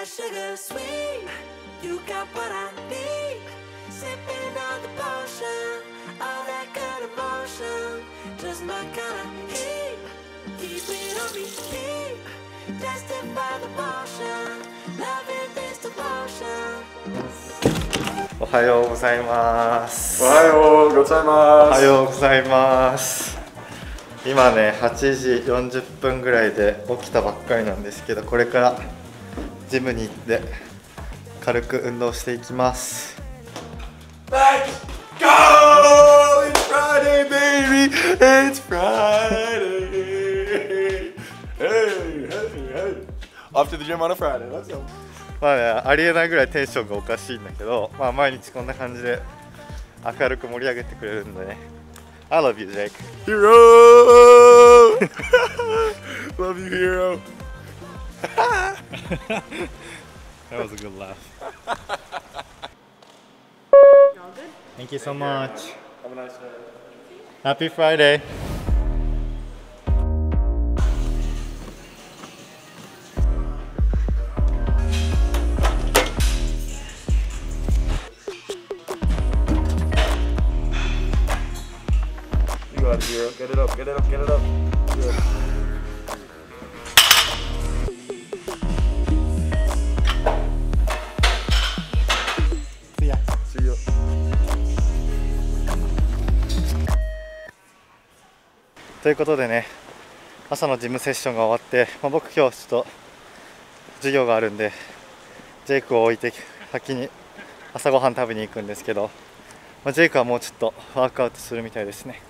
sugar sweet. You got what I need. Sipping on the potion, all that good emotion. Just my kind of heat. Keep it on repeat. Tested by the motion. Loving this devotion. おはようございます。 おはようございます。 おはようございます。今ね、8時40分ぐらいで起きたばっかりなんですけど、これからジムに行って軽く運動していきます。 Let's go! It's Friday, baby! It's Friday! Hey, hey, hey! Off to the gym on a Friday. Let's go. まあね、ありえないぐらいテンションがおかしいんだけど、まあ毎日こんな感じで明るく盛り上げてくれるんでね。I love you, Jake. Hero! Love you, hero. That was a good laugh. All good? Thank you so much. Have a nice day. Happy Friday. You got it, hero. Get it up, get it up, get it up. Good. See ya. See you. ということでね、朝のジムセッションが終わって、僕今日ちょっと授業があるんでジェイクを置いて先に朝ごはん食べに行くんですけど、ジェイクはもうちょっとワークアウトするみたいですね。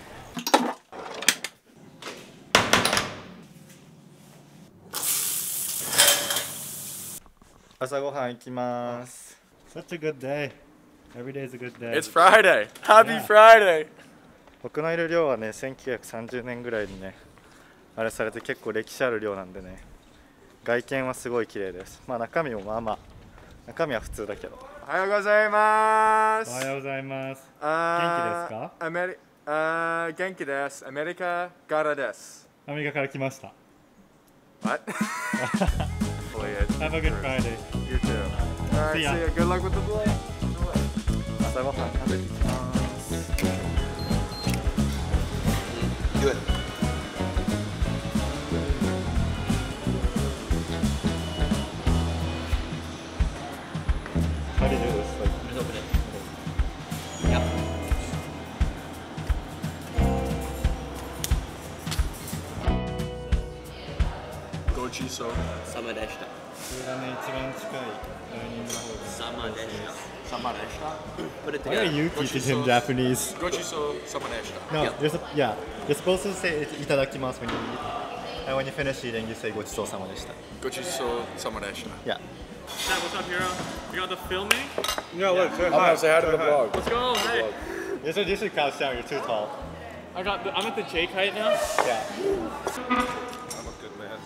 朝ごはん行きます。Such a good day. Every day is a good day. It's Friday. Happy Yeah. Friday. 僕のいる寮はね、1930年ぐらいにね、あれされて結構歴史ある寮なんでね、外見はすごい綺麗です。まあ中身もまあまあ、中身は普通だけど。 おはようございます。 おはようございます。 元気です。アメリカからです。 アメリカから来ました。 What? Have a good Friday. You too. Alright, See ya. see ya. Good luck with the play. 朝ごはん食べてきます。 Good. How do you do this? Like, Just open it. Yep. Gochiso. 様でした。 これがね、一番近いダイニングホール。 様でした。 Samadeshita. Put it Why are together. you teaching him Japanese? Gochiso Samadeshita. No, you're supposed to say itadakimasu when you eat. And when you finish eating, you say gochitsou sama deshita. Gochiso Samadeshita. Yeah. Hey, what's up, hero? You got the filming? Yeah, look, I'm gonna say hi to the vlog. Let's go. Hey, You should couch down, you're too tall. I'm at the Jake height now. Yeah. I'm a good man.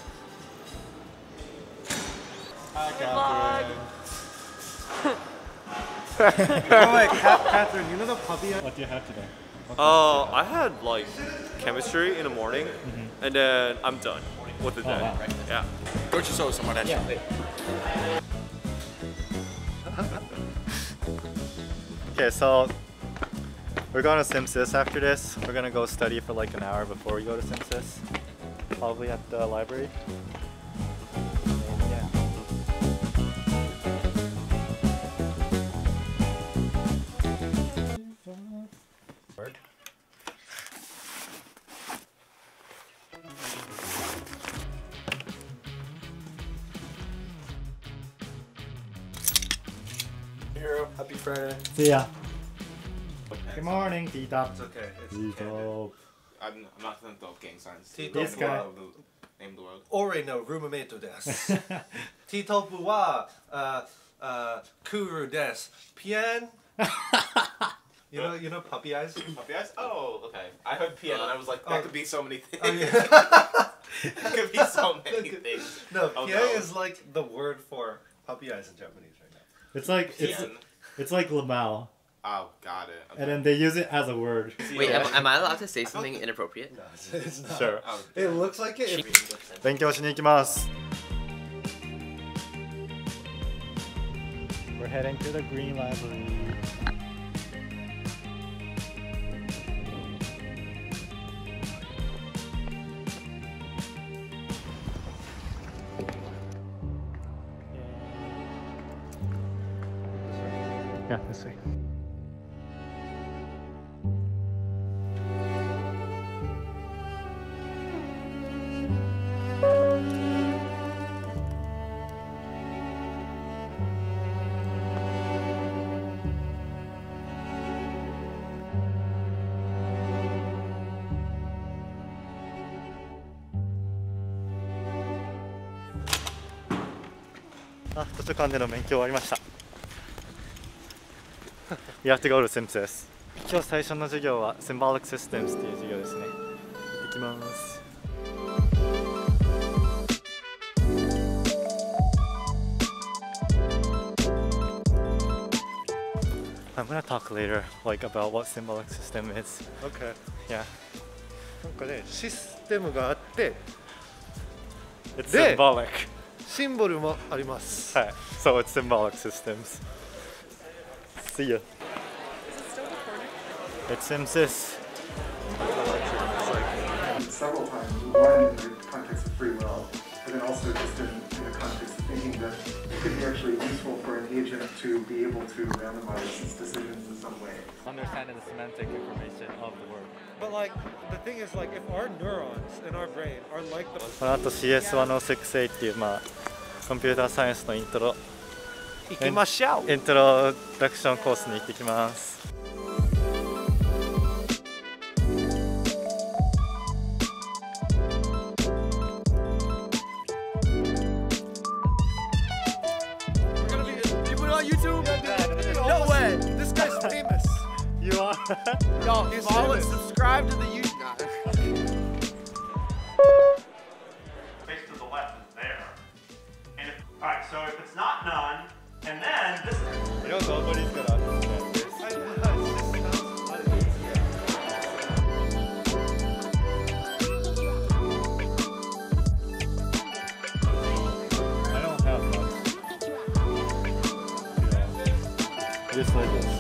Hi, Catherine. Oh wait, Catherine, you know the puppy? What do you have today? I had like chemistry in the morning, and then I'm done with the day. wow. Yeah. Gochiso Samadeshita. Okay, so we're going to Simsys after this. We're going to go study for like an hour before we go to Simsys. Probably at the library. Yeah. Hero, happy Friday. See ya. Good morning, Tita. It's okay. Tito. I'm not gonna talk gang signs. This guy. Name the world. 俺のルームメイトです。ティトプはクールです。ピアン You know puppy eyes? Puppy eyes? Oh, okay. I heard piano and I was like, that could be so many things. Oh, yeah. That could be so many things. No, Oh, pian no. is like the word for puppy eyes in Japanese right now. It's like Pian. it's like Lamau, Oh, got it. Okay. and then they use it as a word. Wait, am I allowed to say something inappropriate? No, it's not. Sure. Oh, It looks like it. 勉強しに行きます。 We're heading to the Green Library. Yeah, this way.あ、図書館での勉強終わりました。You have to go to Simsです。今日最初の授業は Symbolic Systems っていう授業ですね。行ってきます。I'm gonna talk later, like about what symbolic system is. Okay. Yeah. なんかね、システムがあって、 It's で symbolic. シンボルもあります。 はい。So it's symbolic systems. See ya. It's SimSys. Several times, one in the context of free will, but then also just in the context of thinking that it could be actually useful for an agent to be able to randomize its decisions in some way. Understanding the semantic information of the word. But like, the thing is like, if our neurons in our brain are like the この後 CS1068 っていうコンピューターサイエンスのイントロダクションコースに行ってきます。 No way! This guy's famous. You are? Y'all follow and subscribe to the YouTube. Face to the left is there. And all right, so if it's not none, and then this. You know nobody's gonna understand this. I don't have much. Just like this.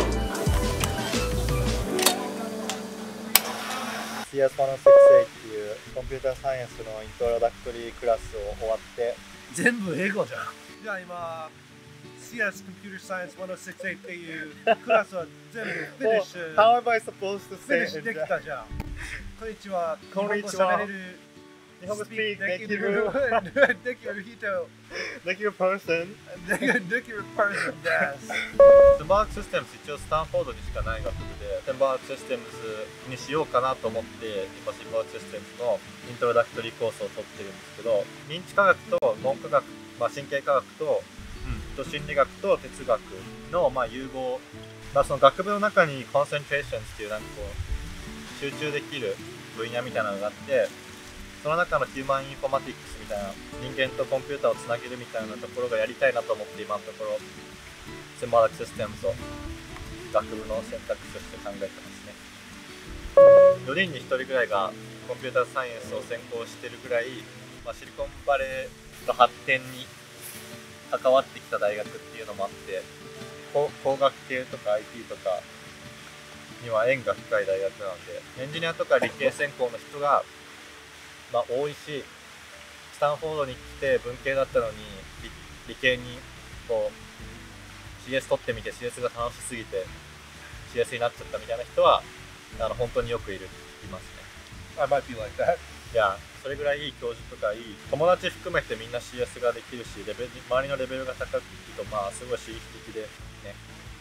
CS1068 っていうコンピューターサイエンスのイントロダクトリークラスを終わって全部英語じゃん。じゃあ今 CS Computer Science 1068っていうクラスは全部フィニッシュ How am I supposed to フィニ say ッシュできたじゃん。こんにちは。 こんにちは。 日本語喋れる。 日本語スピークできるできる人。 できる person できる person です。 Symbolic Systems 一応スタンフォードにしかない学部で Symbolic Systems にしようかなと思って今 Symbolic Systems のイントロダクトリーコースを取ってるんですけど、認知科学と脳科学、神経科学と、心理学と哲学の融合、その学部の中に Concentrations っていうなんかこう集中できる分野みたいなのがあって、その中のヒューマンインフォマティクスみたいな人間とコンピューターをつなげるみたいなところがやりたいなと思って今のところSymbolic Systems を学部の選択肢として考えてますね。4人に1人ぐらいがコンピューターサイエンスを専攻してるぐらい、シリコンバレーの発展に関わってきた大学っていうのもあって、工学系とか IT とかには縁が深い大学なので、エンジニアとか理系専攻の人が多いし、スタンフォードに来て文系だったのに理系にこう CS 取ってみて CS が楽しすぎて CS になっちゃったみたいな人は本当によくいますね。 I might be like that. いや、それぐらいいい教授とかいい友達含めてみんな CS ができるし、周りのレベルが高くいくとすごい刺激的でね。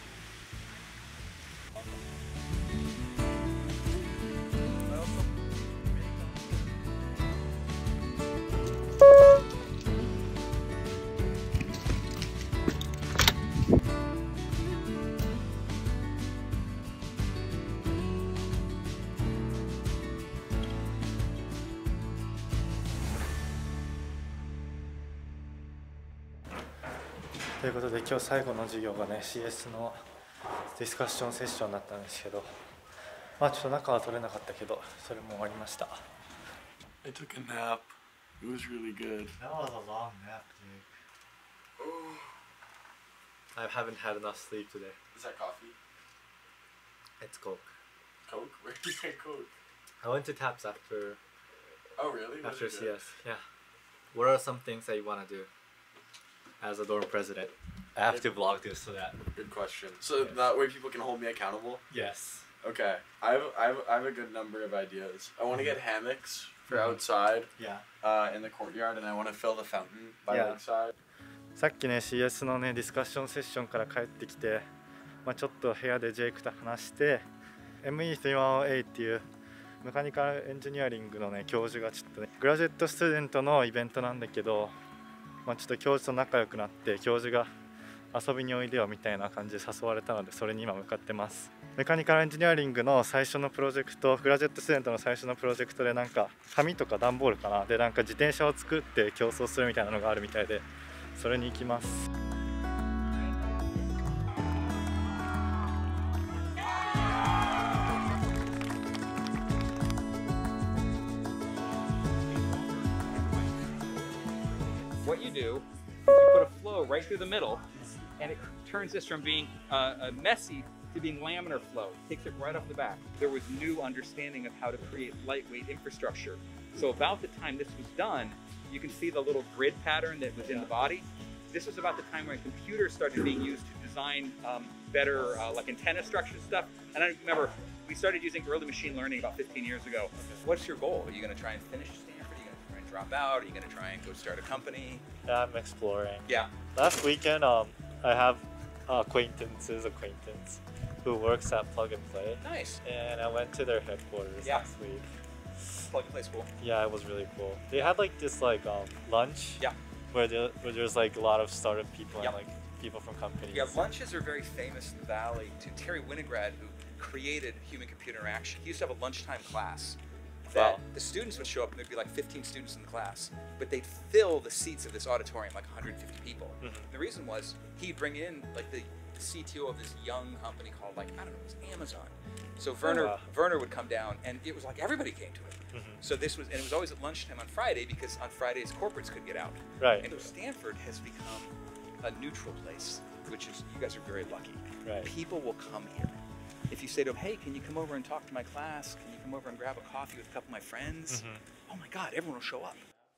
ということで今日最後の授業がね CS のディスカッションセッションだったんですけど、ちょっと中は取れなかったけどそれも終わりました。 I took a nap. It was really good. That was a long nap, dude. I haven't had enough sleep today. Is that coffee? It's Coke. Coke? Where did you get Coke? I went to Taps after Oh, really? after Was it good? CS. Yeah. What are some things that you want to do as a dorm president? I have to vlog this so that. Good question. So that way people can hold me accountable? Yes. Okay. I have a good number of ideas. I want to get hammocks for outside. Yeah. In the courtyard, and I want to fill the fountain by Yeah. lakeside. さっきね CS のねディスカッションセッションから帰ってきて、ちょっと部屋でジェイクと話して ME310A っていうメカニカルエンジニアリングのね教授がちょっとねグラジュエットスチューデントのイベントなんだけど、ちょっと教授と仲良くなって教授が遊びにおいでよみたいな感じで誘われたので、それに今向かってます。メカニカルエンジニアリングの最初のプロジェクト、グラジュエットスチューデントの最初のプロジェクトでなんか紙とか段ボールかなでなんか自転車を作って競争するみたいなのがあるみたいで、それに行きます。 What you do is you put a flow right through the middle, and it turns this from being messy to being laminar flow. Takes it right off the back. There was new understanding of how to create lightweight infrastructure. So about the time this was done, you can see the little grid pattern that was in the body. This was about the time when computers started being used to design better like antenna structure stuff. And I remember we started using early machine learning about 15 years ago. What's your goal? Are you going to try and finish Stanford? Are you going to try and drop out? Are you going to try and go start a company? Yeah, I'm exploring. Yeah. Last weekend, I have acquaintance who works at Plug and Play. Nice. And I went to their headquarters last week. Plug and Play's cool. Yeah, it was really cool. They had like this like lunch. Yeah. Where there's like a lot of startup people and like people from companies. Yeah, lunches are very famous in the Valley. To Terry Winograd, who created human-computer interaction, he used to have a lunchtime class that the students would show up and there'd be like 15 students in the class, but they'd fill the seats of this auditorium, like 150 people. Mm-hmm. The reason was he'd bring in like the CTO of this young company called like, I don't know, it was Amazon. So Werner would come down and it was like everybody came to it. Mm-hmm. So this was, and it was always at lunchtime on Friday because on Fridays corporates could get out. Right. And Stanford has become a neutral place, which is, you guys are very lucky. Right. People will come here. If you say to them, hey, can you come over and talk to my class? Can you come over and grab a coffee with a couple of my friends? Mm-hmm. Oh my God, everyone will show up.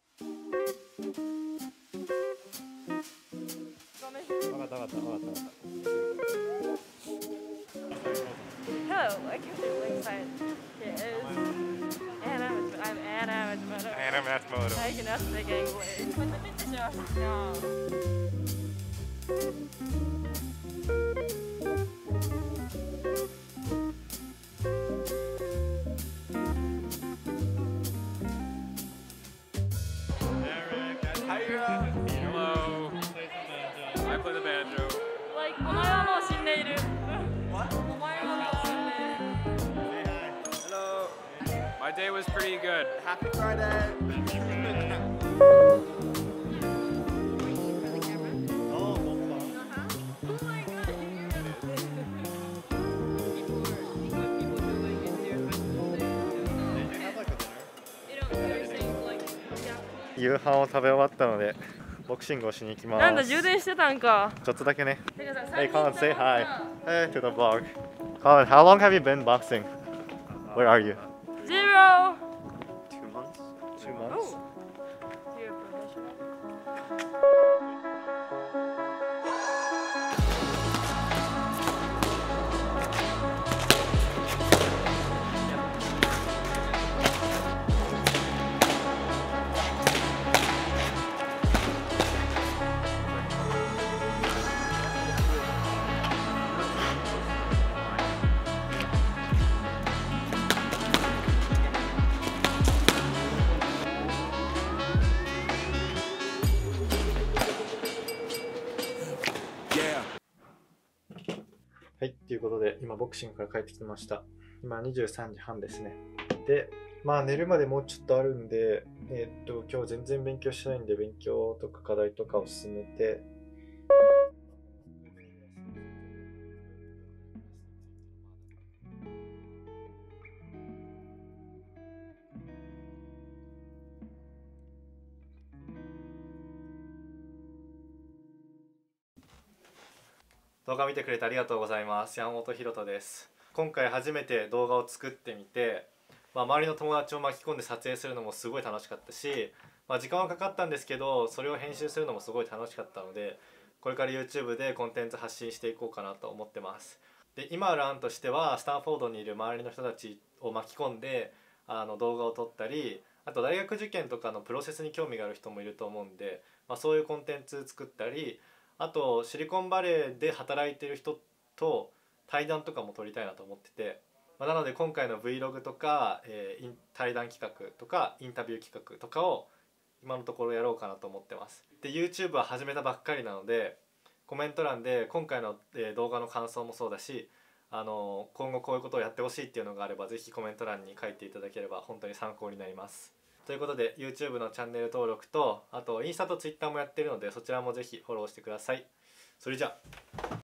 Hello, I kept it Lakeside. Yes. I'm Anna Matsumoto. Anna Matsumoto. I cannot speak English. No. Hello. I play the banjo. Like, お前はもう死んでいる。What? お前はもう死んでいる。 Hello. My day was pretty good. Happy Friday. Yeah. 夕飯を食べ終わったのでボクシングをしに行きます。 なんだ充電してたんか。 ちょっとだけね。 てかさ、 Hey Colin, say hi. Hey to the vlog. Colin, how long have you been boxing? Where are you? 0. 2 months. 2 months. You're a professional. Yeah. はい、ということで今ボクシングから帰ってきました。今23時半ですね。で、寝るまでもうちょっとあるんで、今日全然勉強してないんで勉強とか課題とかを進めて、 動画見てくれてありがとうございます。山本ひろとです。今回初めて動画を作ってみて、周りの友達を巻き込んで撮影するのもすごい楽しかったし、時間はかかったんですけど、それを編集するのもすごい楽しかったので、これから YouTube でコンテンツ発信していこうかなと思ってます。で、今ある案としてはスタンフォードにいる周りの人たちを巻き込んで動画を撮ったり、あと大学受験とかのプロセスに興味がある人もいると思うんで、そういうコンテンツ作ったり、あとシリコンバレーで働いてる人と対談とかも撮りたいなと思ってて、なので今回の Vlog とか、対談企画とかインタビュー企画とかを今のところやろうかなと思ってます。で YouTube は始めたばっかりなので、コメント欄で今回の動画の感想もそうだし、今後こういうことをやってほしいっていうのがあれば、ぜひコメント欄に書いていただければ本当に参考になります。ということで YouTube のチャンネル登録と、あとインスタと Twitter もやってるので、そちらもぜひフォローしてください。それじゃあ。